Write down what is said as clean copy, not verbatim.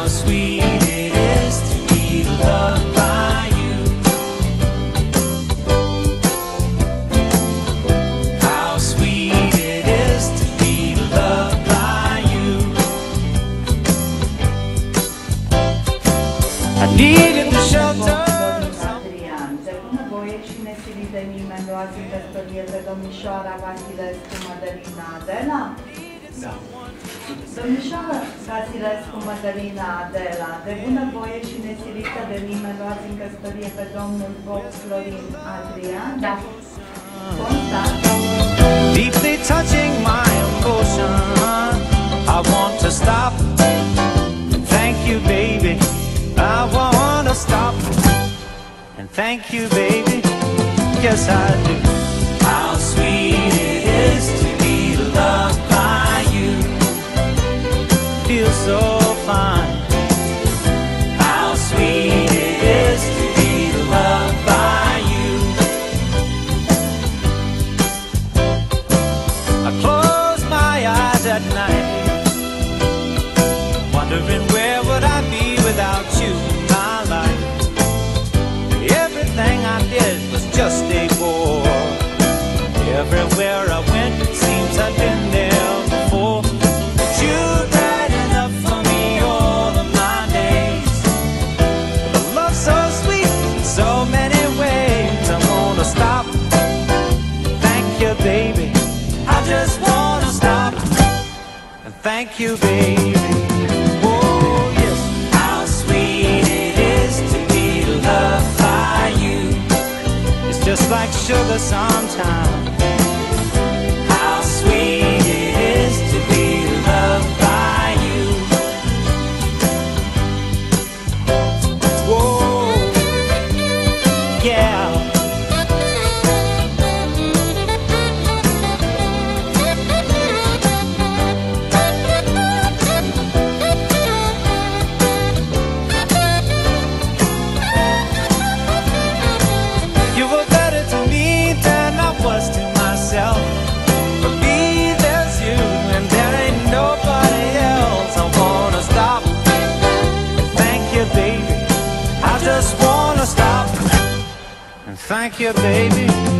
How sweet it is to be loved by you. How sweet it is to be loved by you. I needed the shelter. Bună voie și nesilit de nimeni luați în căsătorie pe domnișoara Vasilescu Madalina Adela? Da. Domnișoara Vasilescu Madalina Adela, de bună voie și nesilită de nimeni luați în căsătorie pe domnul Florin Adrian? Da. Constat. Deeply touching my emotion, I want to stop. Thank you, baby. I want to stop. And thank you, baby. Yes, I do. How sweet it is to be loved by you. Feels so fine. How sweet it is to be loved by you. I close my eyes at night, wondering where would I be without you in my life. Everything I did was just a bore. Everywhere I went, it seems I've been there before. But you're right enough for me all of my days. With a love so sweet in so many ways, I wanna stop. Thank you, baby. I just wanna stop. And thank you, baby. Oh, yes. How sweet it is to be loved by you. It's just like sugar sometimes. How sweet it is to be loved by you. Whoa, yeah. You were better to me than I was to myself. For me, there's you, and there ain't nobody else. I wanna stop. Thank you, baby. I just wanna stop. And thank you, baby.